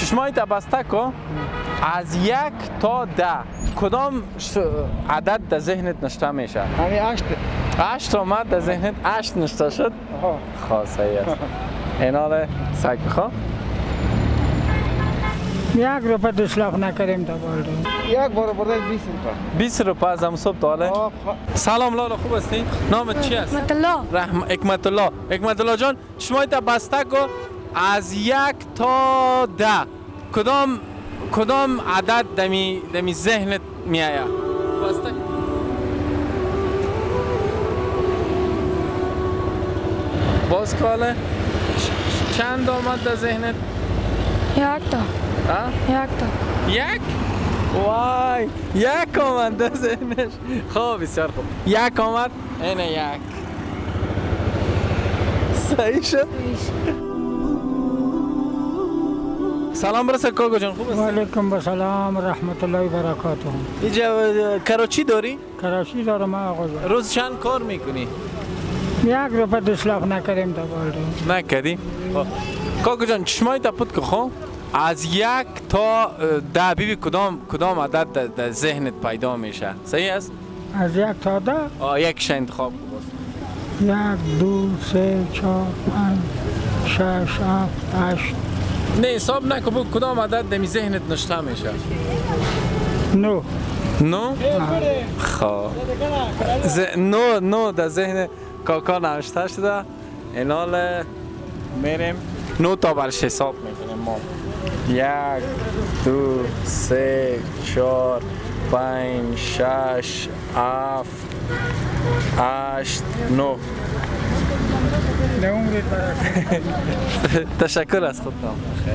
چشمایت بسته کن. از 1 تا 10 کدام عدد در ذهنت نشته میشه؟ همین 8. 8 آمد در ذهنت، 8 نشته شد؟ خواه صحیح است. اینا را سعی کن. 1 روپه دستلاف نکردیم تا بالدون. 1 بار برده 20 روپه. 20 روپه از هم صبح تا حاله؟ سلام لالا، خوب هستی؟ نامت چی است؟ حکمت الله. حکمت الله. حکمت الله جان، شما تا بسته کن. از 1 تا 10 کدام عدد دمی ذهنت میآید؟ بسته. باز کاله. چند آمد در ذهنت؟ 1 تا. 1 تا. 1؟ وای، 1 آمد در ذهنش. خوب، بسیار خوب. 1 آمد، این 1. صحیح شد؟ سلام برسه کاغو جان، خوب هستی؟ و علیکم السلام رحمت الله و برکاته. اینجا کراچی داری؟ کراچی دارم آقا جان. روز چند کار میکنی؟ 1 روپه دستلاف نکردیم تا بالدون. نکردی؟ کاغو جان چشمای تا پود که خو از 1 تا 10 بیبی کدام عدد در ذهنت پیدا میشه؟ صحیح است؟ از 1 تا 10؟ یکش انتخاب کن. 1 2 3 4 5 6 7 8. نه حساب نکن، کدام عدد دمی ذهنت نشته میشه؟ 9. 9؟ خواه 9 در ذهن کاکا نوشته شده. اینال میریم 9 تا برش حساب میکنیم ما. 1 2 3 4 5 6 7 8 9. نعمرت برکت. تشکر از خودتان.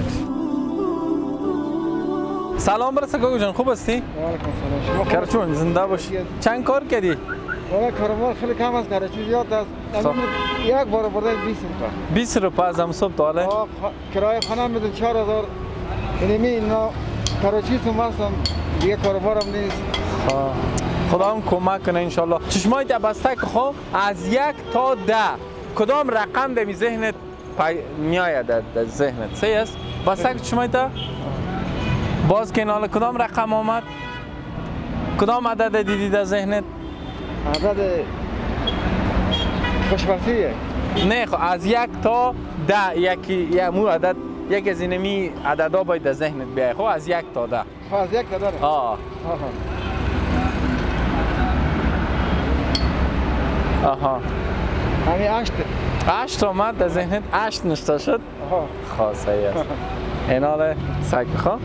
سلام برسه کاکو جان، خوب هستی؟ علیکم سلام. کرچون زنده باشی. چند کار کردی؟ والا کاروبار خیلی کم است، کراچی زیاد است. 1 بار برده 20 روپه. 20 روپه از هم صبح تا حاله؟ کرایه خانه میدن 4000. اینمی اینا کراچی سوم هستم، دیگه کاروبارم نیست. خدا هم کمک کنه انشالله. چشمای تا بسته که خب از 1 تا 10 کدام رقم دمی ذهنت میآید در ذهنت؟ صحیح است؟ بسته که چشمای تا باز که حالا کدام رقم آمد؟ کدام عدد دیدی در ذهنت؟ عدد خوشبختیه. نه خب از 1 تا 10 یکی مو عدد، یک از اینمی عددا باید در ذهنت بیاید. خب از 1 تا 10. خب از 1 تا 10. آها. همین 8. 8 آمد در ذهنت، 8 نشته شد. خواه صحیح است. اینا را سعی کن.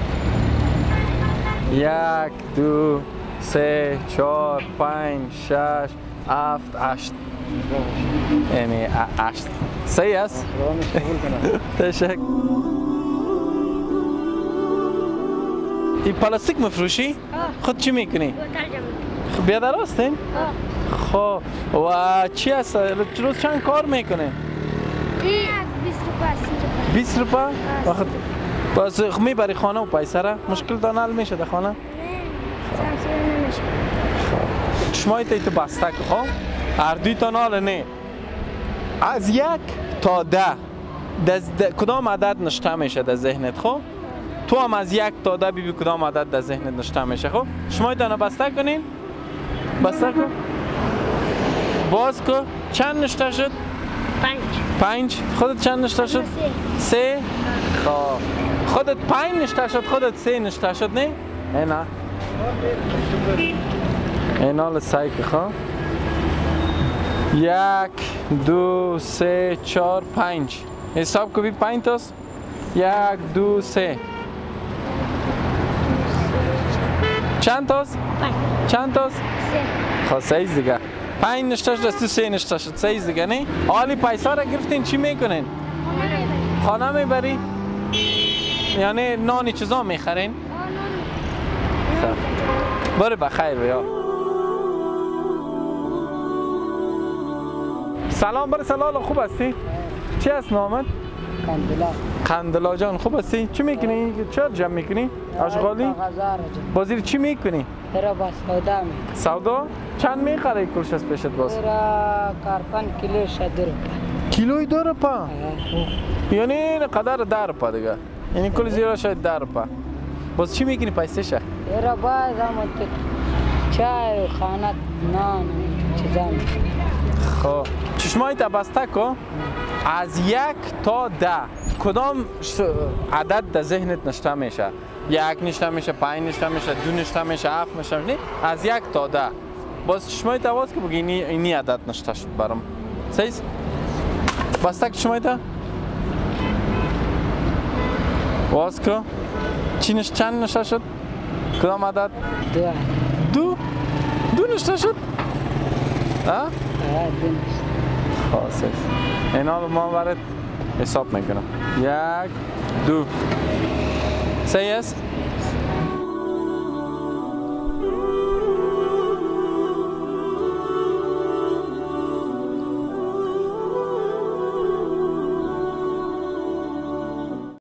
1 2 3 4 5 6 7 8. یعنی 8. صحیح است؟ تشکر. این پلاستیک مفروشی؟ خود چی میکنی؟ خب بیا درستین؟ خب و چی هست؟ روز چند کار میکنه؟ 20 روپه؟ 20 روپه؟ باز میبری خانه و پیسره؟ مشکل دان حل میشه در خانه؟ نه نمیشه. چشمای تو بسته که خب؟ هر دوی تا حال نه. از 1 تا 10 کدام عدد نشته میشه در ذهنت؟ خب؟ تو هم از 1 تا 10 ببین کدام عدد در ذهنت نشته میشه. خب؟ شما دانه بسته کنین؟ بسته کن. باز کن. چند نشته شد؟ 5. 5. خودت چند نشته شد؟ 3. خودت 5 نشته شد، خودت 3 نشته شد نه؟ نه. اینا رو سعی کن. 1 2 3 4 5. حساب کنی 5 تاست؟ 1 2 3. چند تاست؟ 5. چند تاست؟ 3. خب 3 دیگه. 5 نشته شد، 3 نشته شد، 3 دیگه نه؟ حالی پیسا را گرفتین چی میکنین؟ خانه میبری؟ یعنی نانی چیزا میخرین؟ باره بخیر بیا. سلام برسه لالا، خوب هستی؟ چی هست نامت؟ قندلا. قندلا جان خوب هستی؟ چی میکنی؟ چرا جمع میکنی؟ اشغالی؟ بازیر چی میکنی؟ را با سودا می. سودا؟ چند میخره کلش از پیشت باز؟ را کارپن کیلو 2 روپه. کیلوی 2 روپه؟ یعنی قدر 10 روپه دیگه؟ یعنی کل زیرا شاید 10 روپه. باز چی میکنی پیسش؟ ایرا باز هم چای و خانت نان چیزا میکنی. خب چشمایت بسته کن. از 1 تا 10 کدام عدد در ذهنت نشته میشه؟ 1 نشته میشه، 5 نشته میشه، 2 نشته میشه، 7 نشته میشه. از 1 تا 10 باز چشمایت باز که بگی اینی عدد نشته شد برام. صحیح؟ بسته که چشمایت؟ باز که چند نشته شد؟ کدام عدد؟ 2 نشته شد؟ ها؟ 2 نشته. خاصه اینا رو ما برات حساب میکنم. 1 2 صحیح است؟